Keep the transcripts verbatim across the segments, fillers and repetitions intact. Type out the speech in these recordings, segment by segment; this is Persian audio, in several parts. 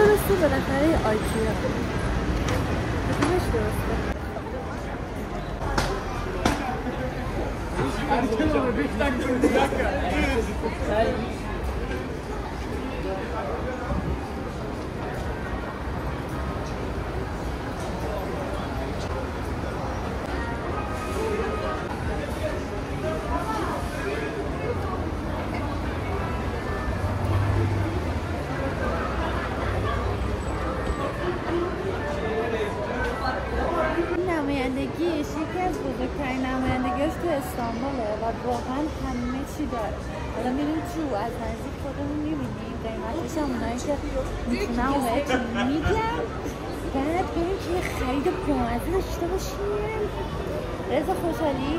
درسته بالاخره آیکیا کدومش درسته؟ نمایندگیش یکی از بزرگترین نمایندگیش تو استانبوله و واقعا همه چی داره. حالا میریم تو از نزدیک خودمون میبینیم قیمتش هم اونایی که میتونم بهتون میگم. بعد بریم که یه خرید بامزه داشته باشیم. رضا خوشحالی؟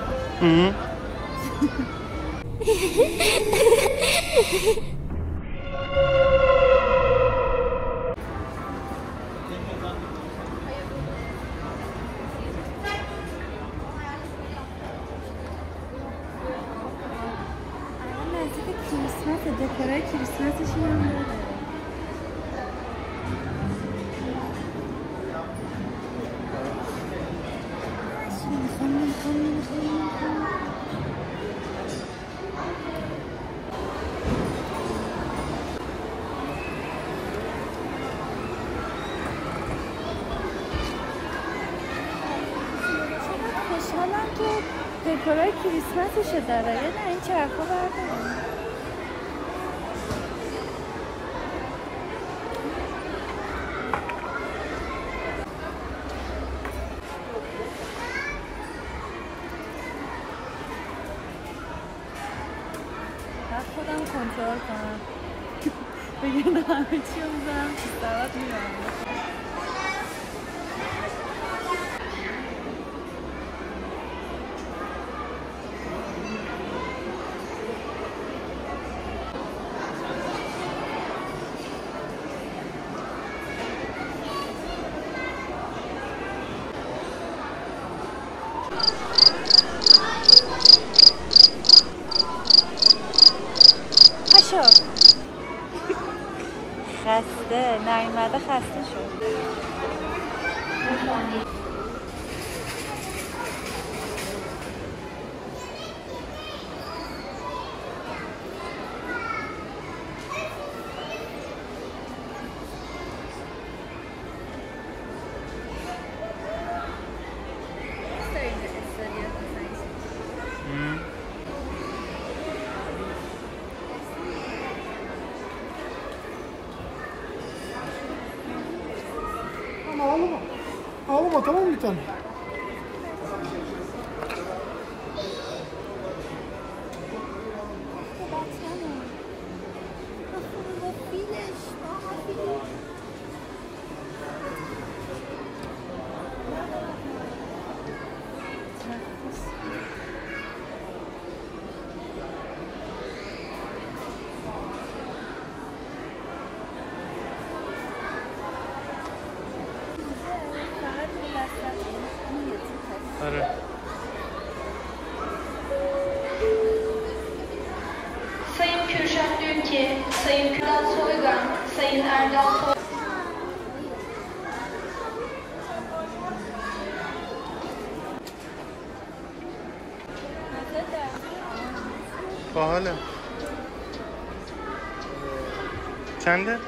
دکورای کریسمسشون هم داره. خوشحالم که دکورای کریسمسشو داره. یه نه این چرخا بردارم. خودم کنترل کنم بگیرم همه چی رو میزنم که سواد میرم. خسته نیومده خسته شد. Ağlama. Ağlama tamam mı bir tane? آره. Sayın Kürşat Ülke, Sayın Kral Soygan, Sayın Erdal Soygan. باحاله. چنده؟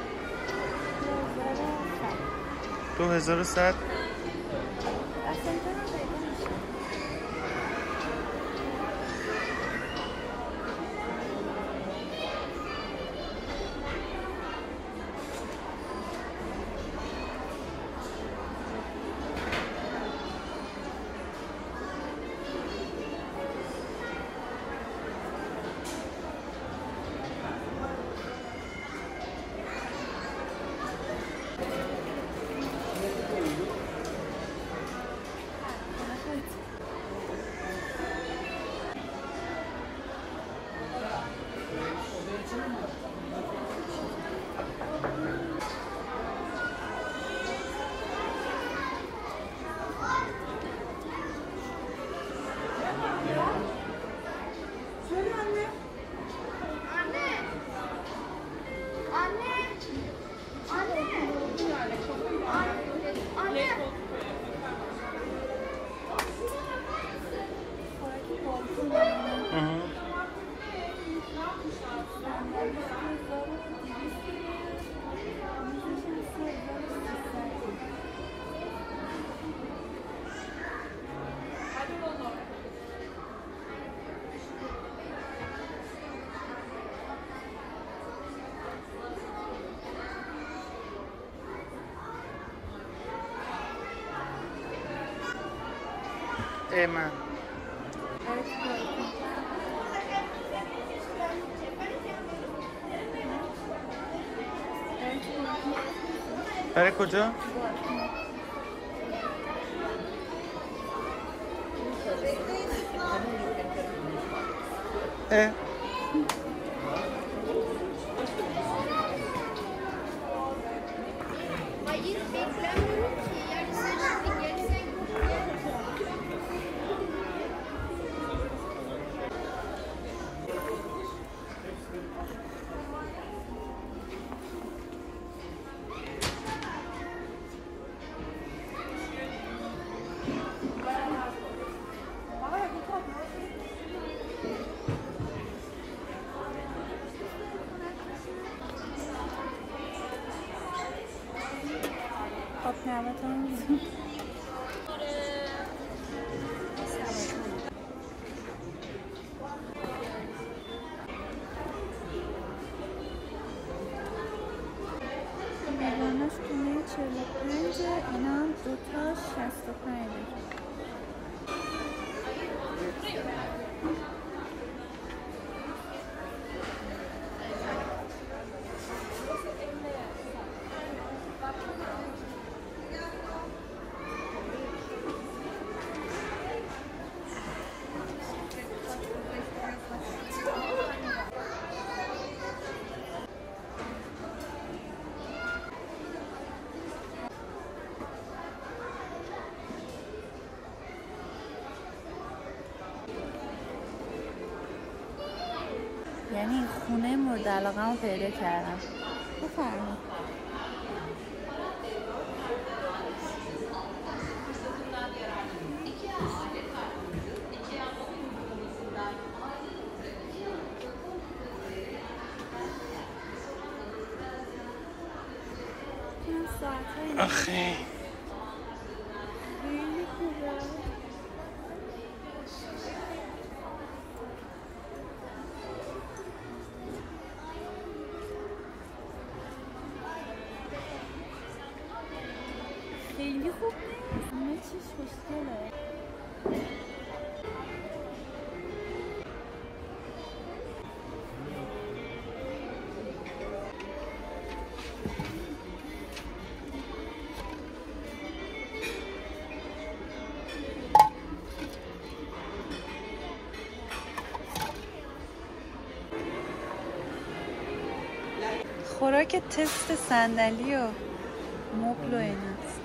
دو هزار و صد. ای من برای کجا؟ اه Hayır beklemiyorum ki. Yani sen şimdi gelsen خب نواتون میزانش کنه چهل و پنجه، اینا هم دوتا شست و پنجه. یعنی خونه مورد علاقه رو پیدا کردم. بفرمایید. آخه خیلی خوبه. خیلی خوب نیست. همه چیش خوشگله. خوراک تست صندلی و مبل و ایناست.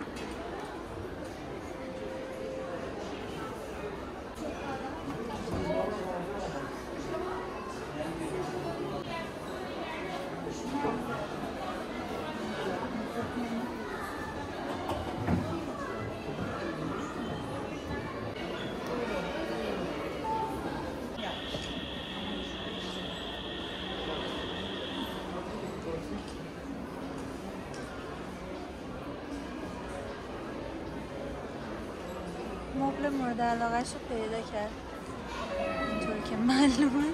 مبل مورد علاقه‌ش رو پیدا کرد اینطور که معلومه.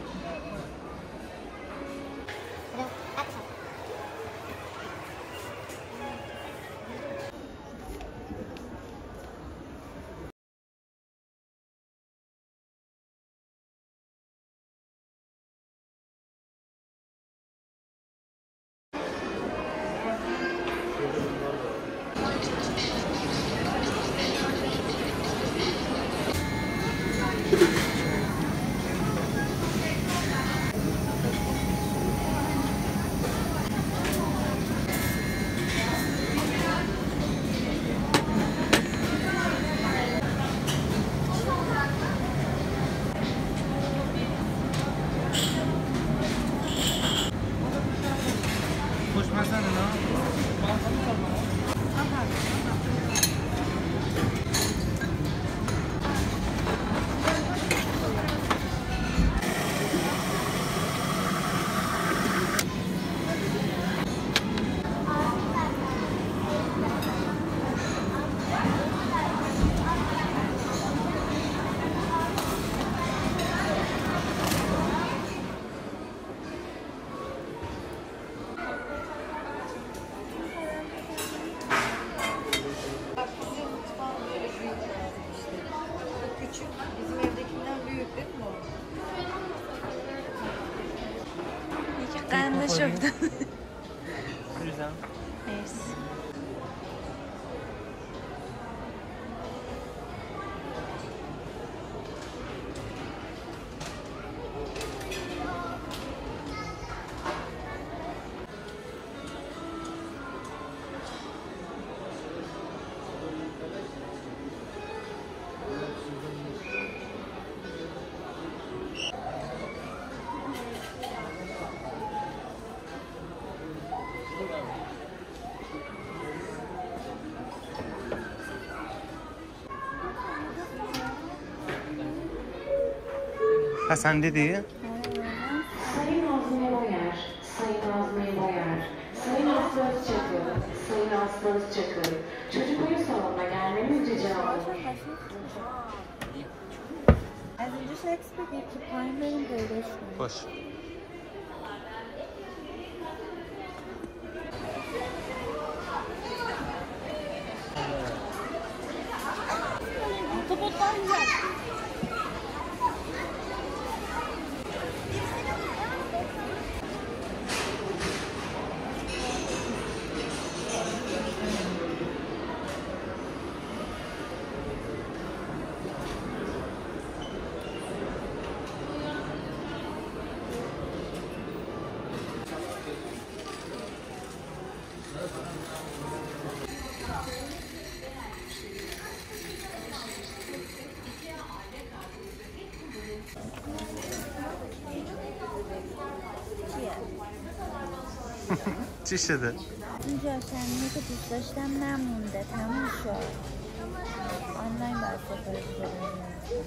خوشمزه نه؟ خوش افتاد. بریزم. مرسی. پسندیدی؟ Sayın Nazmi Boyer, Sayın Nazmi Boyer, Sayın Aslı Özçakır, Sayın Aslı Özçakır, çocuk oyun salonuna gelmeniz rica olunur. از اینجا عکس بگیر که پایین بریم پیداش کنیم. باش. چی شده؟ این جاشنیه که دوست داشتم نمونده، تموم شد. آنلاین باید سفارش بدم.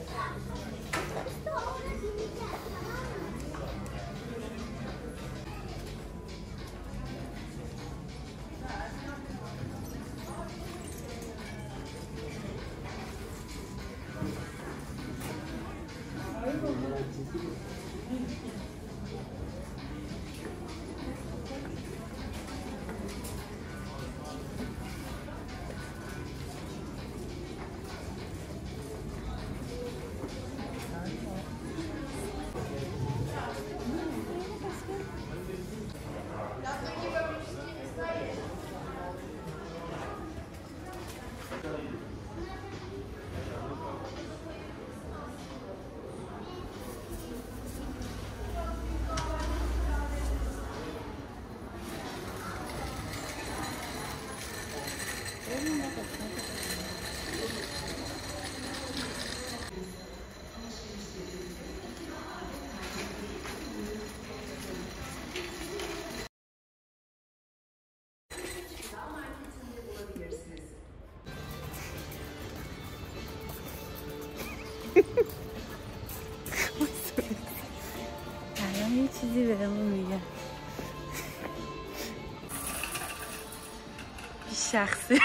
الان یه چیزی بهمون میگه شخصی.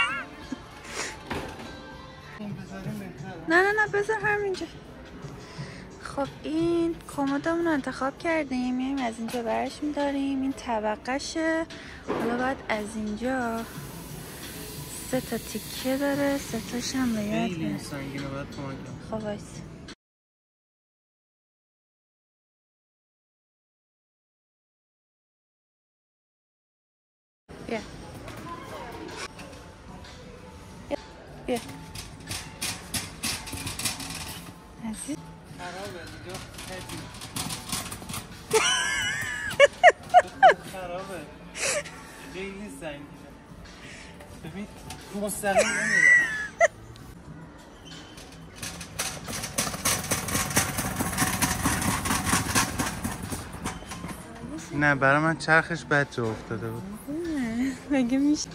نه نه نه بذار همینجا. خب این کمدمون رو انتخاب کردیم، میایم از اینجا برش میداریم. این طبقشه. حالا باید از اینجا سه تا تیکه داره، سه تاش هم باید خیلی سنگینه، باید کمک کنم. خب وایس. بیا بیا عزیز. خرابه اینجا. خرابه خیلی سنگینه. ببین مستقیم نمیره. نه برای من چرخش بد جا افتاده بود. نه مگه میشه؟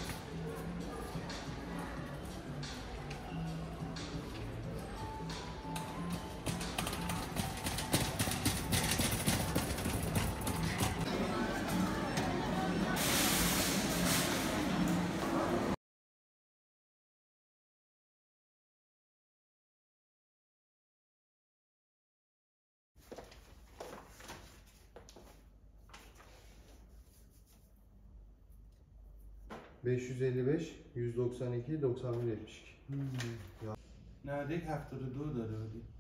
beş yüz elli beş, yüz doksan iki, doksan bir, yetmiş iki. نودک هفتاد و دو داده بودی.